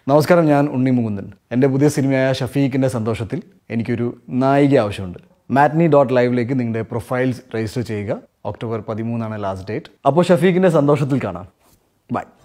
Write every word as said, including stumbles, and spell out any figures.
നമസ്കാരം, ഞാൻ ഉണ്ണി മുകുന്ദൻ. എൻ്റെ പുതിയ സിനിമയായ ഷഫീഖിൻ്റെ സന്തോഷത്തിൽ എനിക്കൊരു നായിക ആവശ്യമുണ്ട്. മാറ്റ്നി ഡോട്ട് ലൈവിലേക്ക് നിങ്ങളുടെ പ്രൊഫൈൽസ് രജിസ്റ്റർ ചെയ്യുക. ഒക്ടോബർ പതിമൂന്നാണ് ലാസ്റ്റ് ഡേറ്റ്. അപ്പോൾ ഷഫീഖിൻ്റെ സന്തോഷത്തിൽ കാണാം. ബൈ.